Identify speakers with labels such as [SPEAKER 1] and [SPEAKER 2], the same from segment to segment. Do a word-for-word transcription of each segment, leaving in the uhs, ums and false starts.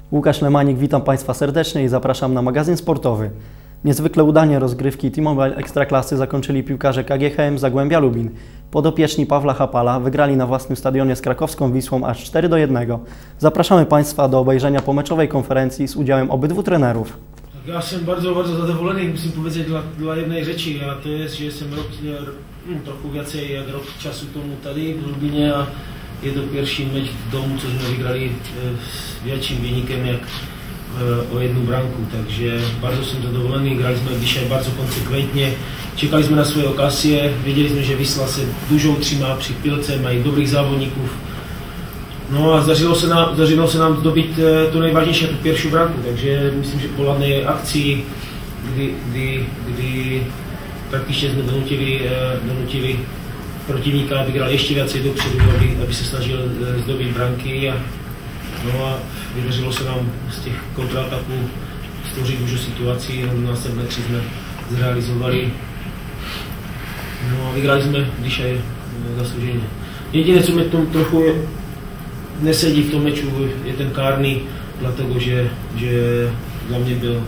[SPEAKER 1] Łukasz Lemanik, witam Państwa serdecznie i zapraszam na magazyn sportowy. Niezwykle udanie rozgrywki T-Mobile Ekstraklasy zakończyli piłkarze K G H M Zagłębia Lubin. Podopieczni Pawła Hapala wygrali na własnym stadionie z krakowską Wisłą aż cztery do jednego. Zapraszamy Państwa do obejrzenia pomeczowej konferencji z udziałem obydwu trenerów.
[SPEAKER 2] Ja jestem bardzo, bardzo zadowolony i musím powiedzieć dla, dla jednej rzeczy, a to jest, że jestem rok, no, trochę więcej jak rok czasu tomu tady w Lubinie a je to pierwszy mecz w domu, co jsme vygrali s větším wynikiem jak o jednu branku, takže bardzo jsem zadowolony, grali jsme dzisiaj bardzo konsekwentnie, čekali jsme na svoje okazje, věděli jsme, že Wisła se dużo utrzymá při pilce, mají dobrých závodníků. No a zdařilo se nám, zdařilo se nám dobit to nejvážnější, tu pierwszą branku, takže myslím, že po ladné akci, kdy, kdy, kdy prakticky jsme donutili, donutili protivníka, aby hrál ještě více dopředu, aby, aby se snažil zdobit branky a, no a vydařilo se nám z těch kontrataků stvořit už situaci, na následné tři jsme zrealizovali. No a vygrali jsme, když je zaslouženě. Jediné, co mě tom trochu nesedí v tom meču, je ten kárný, protože že, že dla mě byl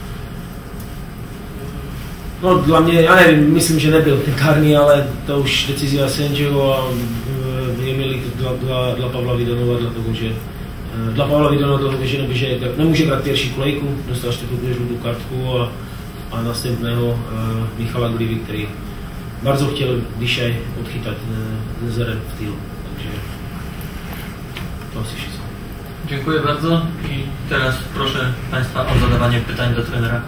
[SPEAKER 2] No dla mě, já nevím, myslím, že nebyl ten kárný, ale to už decizia sędziego a vyjemili dla, dla, dla Pavla Vidanova, protože dla Pavla Vidanova, protože neběže, nemůže hrát pierwší kolejku, dostal čtvrtou žlutou kartku a, a następného uh, Michala Glivy, který bardzo chtěl dzisiaj odchytat zerem w tył, takže to asi wszystko.
[SPEAKER 3] Dziękuję bardzo i teraz proszę Państwa o zadawanie pytań do trenera.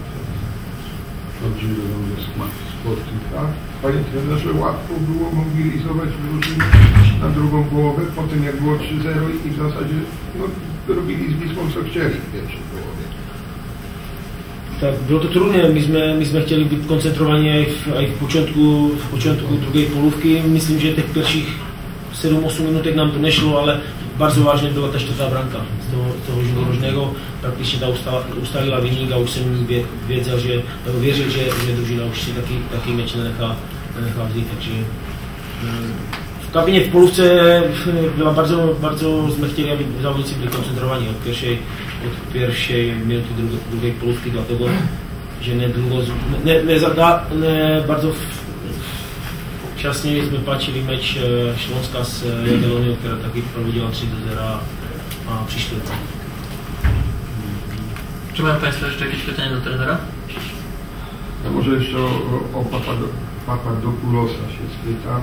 [SPEAKER 4] Tak? Panie trenerze, łatwo było mobilizować drużynę na drugą połowę, po tym jak było trzy zero i w zasadzie no, robili z Wisłą co chcieli w pierwszej połowie.
[SPEAKER 2] Tak, bylo to trudné, my jsme, my jsme chtěli být koncentrovaní i v, i v počátku, v počátku druhé polówky. Myslím, že těch prvních sedm osm minutek nám to nešlo, ale bardzo vážně byla ta čtvrtá branka z toho, toho živorožného. Prakticky ta ustalila vyník a už jsem věděl, že, nebo věřil, že, že družina už si taky, taky meč nenechá, nenechá vzít. Takže v kabině v polówce byla bardzo, bardzo jsme chtěli, aby závodníci byli koncentrovaní od pierwszej, od pierwszej minuty druhé polówky, dlatego, že nedlouho, ne, ne, ne, ne, bardzo Včasně jsme páčili meč Šlonska s Jagielloniou, která taky provodila tři do zera a přišli.
[SPEAKER 3] Czy mają Państwo jeszcze jakieś pytania do trenera?
[SPEAKER 4] No może jeszcze o, o Papadopoulosa się spytam.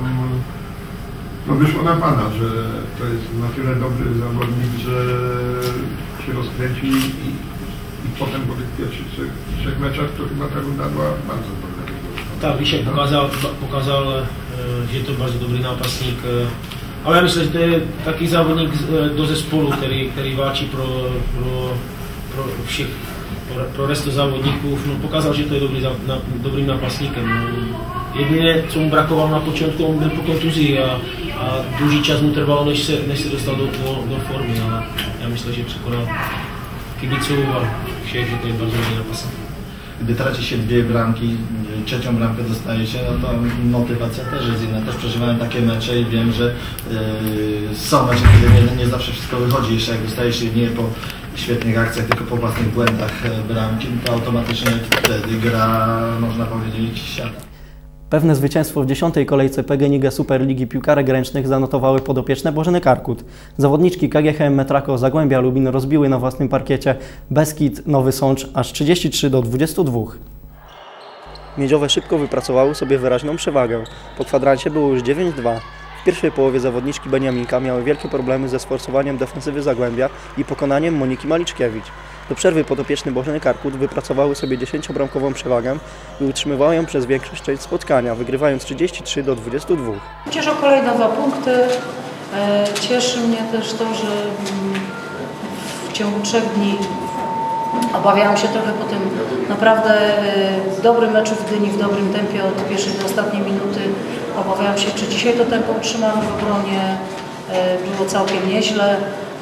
[SPEAKER 4] No wyszło na Pana, że to jest na tyle dobry zawodnik, że się rozkręcił i, i potem po tych pierwszych trzech, trzech meczach to chyba ta runda była bardzo dobra.
[SPEAKER 2] Tak, Vyšek pokazal, pokazal, že je to bardzo dobrý nápasník, ale já myslím, že to je taky závodník do zespolu, který, který váčí pro, pro, pro všech, pro, pro resto závodníků. No, pokazal, že to je dobrý, na, dobrým nápasníkem. No, jediné, co mu brakovalo na počátku, on byl po kontuzii a, a dlouhý čas mu trvalo, než se, než se dostal do, do, do formy, ale já myslím, že překonal kibiců a všech, že to je bardzo dobrý nápasník.
[SPEAKER 5] Gdy traci się dwie bramki, trzecią bramkę dostaje się, no to motywacja też jest inna. Też przeżywałem takie mecze i wiem, że yy, są mecze, kiedy nie, nie zawsze wszystko wychodzi. Jeszcze jak dostaje się nie po świetnych akcjach, tylko po własnych błędach bramki, to automatycznie wtedy gra, można powiedzieć, siada.
[SPEAKER 1] Pewne zwycięstwo w dziesiątej kolejce P G N I G Superligi Piłkarek Ręcznych zanotowały podopieczne Bożeny Karkut. Zawodniczki K G H M Metrako Zagłębia Lubin rozbiły na własnym parkiecie Beskid Nowy Sącz aż trzydzieści trzy do dwudziestu dwóch. Miedziowe szybko wypracowały sobie wyraźną przewagę. Po kwadransie było już dziewięć dwa. W pierwszej połowie zawodniczki Beniaminka miały wielkie problemy ze sforsowaniem defensywy Zagłębia i pokonaniem Moniki Maliczkiewicz. Do przerwy podopieczny Bożeny Karkut wypracowały sobie dziesięciobramkową przewagę i utrzymywały ją przez większość część spotkania, wygrywając trzydzieści trzy do dwudziestu dwóch.
[SPEAKER 6] Cieszą kolejne dwa punkty. Cieszy mnie też to, że w ciągu trzech dni obawiałam się trochę po tym naprawdę dobrym meczu w Gdyni, w dobrym tempie od pierwszej do ostatniej minuty. Obawiałam się, czy dzisiaj to tempo utrzymamy w obronie. Było całkiem nieźle.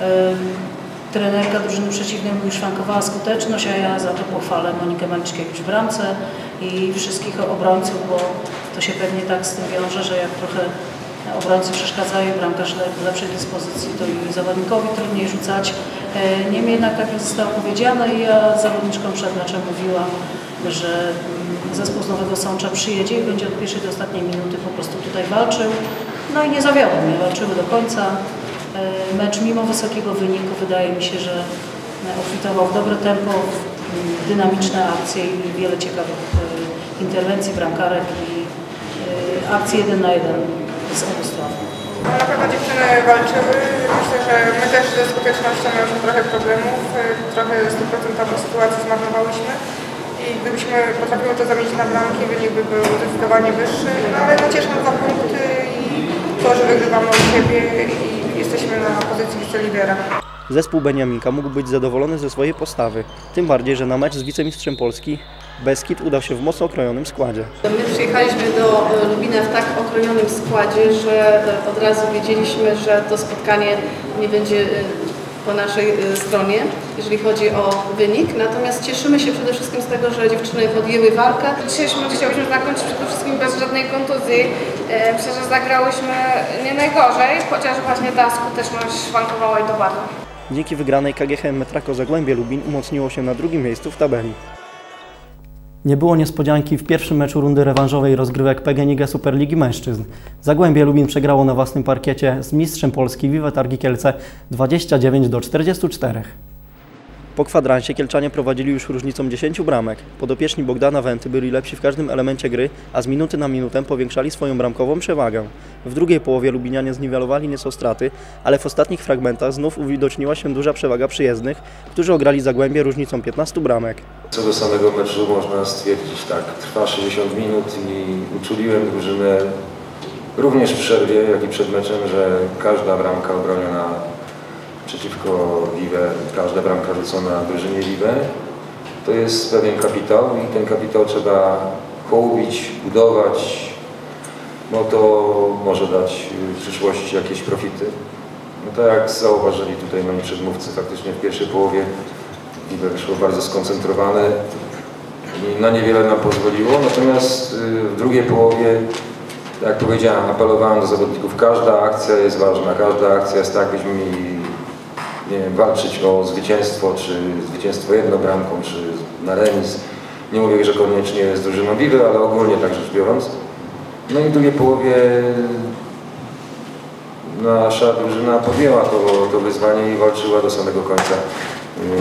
[SPEAKER 6] Trenerka drużyny przeciwnej mi szwankowała skuteczność, a ja za to pochwalę Monikę Maliczkiewicz w bramce i wszystkich obrońców, bo to się pewnie tak z tym wiąże, że jak trochę obrońcy przeszkadzają, bramkarz w lepszej dyspozycji, to i zawodnikowi trudniej rzucać. Niemniej jednak, tak jak zostało powiedziane, ja zawodniczkom przed meczem mówiłam, że zespół z Nowego Sącza przyjedzie i będzie od pierwszej do ostatniej minuty po prostu tutaj walczył. No i nie zawiodły mnie, walczyły do końca. Mecz mimo wysokiego wyniku wydaje mi się, że obfitował w dobre tempo, w dynamiczne akcje i wiele ciekawych interwencji bramkarek i akcji jeden na jeden z obu stron.
[SPEAKER 7] No, na pewno dziewczyny walczyły. Myślę, że my też ze skutecznością mieliśmy trochę problemów, trochę stuprocentowo sytuacji zmarnowałyśmy i gdybyśmy potrafiły to zamienić na bramki, wynik by był zdecydowanie wyższy, no ale no, cieszą dwa punkty i to, że wygrywamy u siebie i jesteśmy na pozycji wicelidera.
[SPEAKER 1] Zespół Beniaminka mógł być zadowolony ze swojej postawy, tym bardziej, że na mecz z wicemistrzem Polski Beskid udał się w mocno okrojonym składzie.
[SPEAKER 8] My przyjechaliśmy do Lubina w tak okrojonym składzie, że od razu wiedzieliśmy, że to spotkanie nie będzie po naszej stronie, jeżeli chodzi o wynik. Natomiast cieszymy się przede wszystkim z tego, że dziewczyny podjęły walkę.
[SPEAKER 7] Dzisiejszy mecz chciałyśmy zakończyć przede wszystkim bez żadnej kontuzji. Myślę, że zagrałyśmy nie najgorzej, chociaż właśnie ta skuteczność wankowała i to bardzo.
[SPEAKER 1] Dzięki wygranej K G H M Metrako Zagłębie Lubin umocniło się na drugim miejscu w tabeli. Nie było niespodzianki w pierwszym meczu rundy rewanżowej rozgrywek P G N iG Superligi Mężczyzn. Zagłębie Lubin przegrało na własnym parkiecie z mistrzem Polski Vive Targi Kielce dwadzieścia dziewięć do czterdziestu czterech. Po kwadransie Kielczanie prowadzili już różnicą dziesięciu bramek. Podopieczni Bogdana Wenty byli lepsi w każdym elemencie gry, a z minuty na minutę powiększali swoją bramkową przewagę. W drugiej połowie Lubinianie zniwelowali nieco straty, ale w ostatnich fragmentach znów uwidoczniła się duża przewaga przyjezdnych, którzy ograli Zagłębie różnicą piętnastu bramek.
[SPEAKER 9] Co do samego meczu można stwierdzić tak, trwa sześćdziesiąt minut i uczuliłem drużynę również w przerwie, jak i przed meczem, że każda bramka obroniona przeciwko Vive, każda bramka rzucona drużynie Vive, to jest pewien kapitał i ten kapitał trzeba hołubić, budować, bo to może dać w przyszłości jakieś profity. No tak jak zauważyli tutaj moi przedmówcy, faktycznie w pierwszej połowie Vive wyszło bardzo skoncentrowane i na niewiele nam pozwoliło, natomiast w drugiej połowie, jak powiedziałem, apelowałem do zawodników, każda akcja jest ważna, każda akcja jest tak, byśmy mieli nie wiem, walczyć o zwycięstwo, czy zwycięstwo jedną bramką, czy na remis. Nie mówię, że koniecznie z drużyną Vive, ale ogólnie tak rzecz biorąc. No i w drugiej połowie nasza drużyna podjęła to, to wyzwanie i walczyła do samego końca. Yy,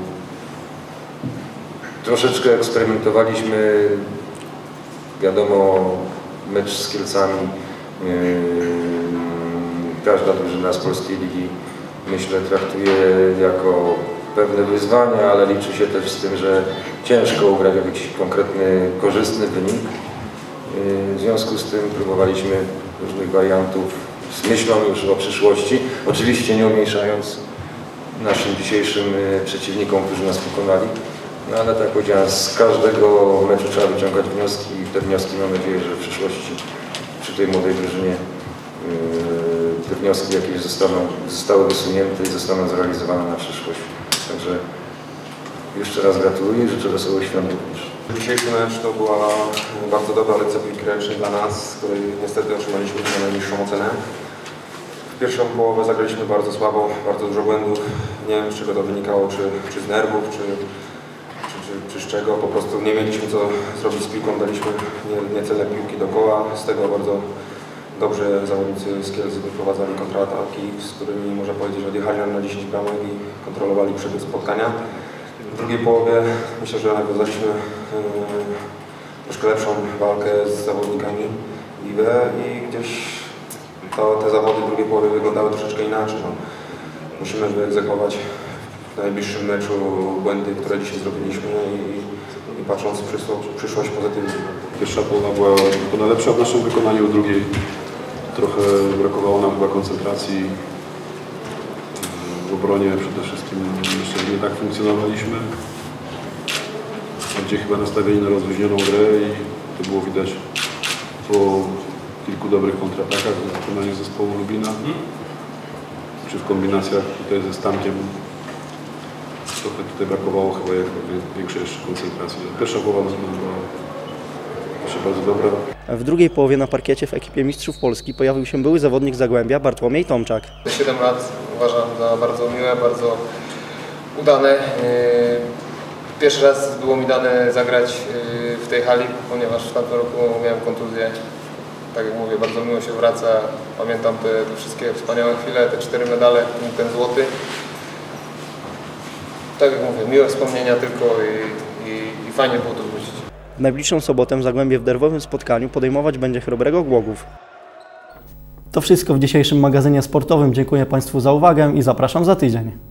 [SPEAKER 9] troszeczkę eksperymentowaliśmy, wiadomo, mecz z Kielcami. Yy, każda drużyna z polskiej ligi, myślę, traktuje jako pewne wyzwania, ale liczy się też z tym, że ciężko ugrać jakiś konkretny, korzystny wynik. W związku z tym próbowaliśmy różnych wariantów z myślą już o przyszłości, oczywiście nie umniejszając naszym dzisiejszym przeciwnikom, którzy nas pokonali. No ale tak powiedziałem, z każdego meczu trzeba wyciągać wnioski i te wnioski mam nadzieję, że w przyszłości przy tej młodej drużynie te wnioski jakieś zostaną, zostały wysunięte i zostaną zrealizowane na przyszłość. Także jeszcze raz gratuluję i życzę wesołych świąt również.
[SPEAKER 10] Dzisiejszy mecz to była bardzo dobra lekcja piłki ręcznej dla nas, z której niestety otrzymaliśmy najniższą ocenę. W pierwszą połowę zagraliśmy bardzo słabo, bardzo dużo błędów. Nie wiem, z czego to wynikało, czy, czy z nerwów, czy, czy, czy, czy z czego. Po prostu nie mieliśmy co zrobić z piłką, daliśmy niecelne piłki dookoła. Z tego bardzo dobrze zawodnicy z Kielc wyprowadzali kontrataki, z którymi, można powiedzieć, odjechali nam na dziesięć bramek i kontrolowali przebieg spotkania. W drugiej połowie myślę, że nawiązaliśmy yy, troszkę lepszą walkę z zawodnikami Vive i gdzieś to, te zawody w drugiej połowie wyglądały troszeczkę inaczej. No. Musimy wyegzekwować w najbliższym meczu błędy, które dzisiaj zrobiliśmy i, i patrząc w przyszłość, przyszłość pozytywnie.
[SPEAKER 11] Pierwsza połowa była chyba lepsza w naszym wykonaniu, w drugiej trochę brakowało nam chyba koncentracji w obronie, przede wszystkim jeszcze nie tak funkcjonowaliśmy. Bardziej chyba nastawieni na rozluźnioną grę i to było widać po kilku dobrych kontratakach w wykonaniu zespołu Lubina. Czy w kombinacjach tutaj ze Stankiem trochę tutaj brakowało chyba większej jeszcze koncentracji. Pierwsza połowa była bardzo dobra.
[SPEAKER 1] W drugiej połowie na parkiecie w ekipie mistrzów Polski pojawił się były zawodnik Zagłębia Bartłomiej Tomczak.
[SPEAKER 12] siedem lat uważam za bardzo miłe, bardzo udane. Pierwszy raz było mi dane zagrać w tej hali, ponieważ w tamtym roku miałem kontuzję. Tak jak mówię, bardzo miło się wraca. Pamiętam te, te wszystkie wspaniałe chwile, te cztery medale, ten złoty. Tak jak mówię, miłe wspomnienia tylko i, i, i fajnie było to wrócić.
[SPEAKER 1] W najbliższą sobotę Zagłębie w derwowym spotkaniu podejmować będzie Chrobrego Głogów. To wszystko w dzisiejszym magazynie sportowym. Dziękuję Państwu za uwagę i zapraszam za tydzień.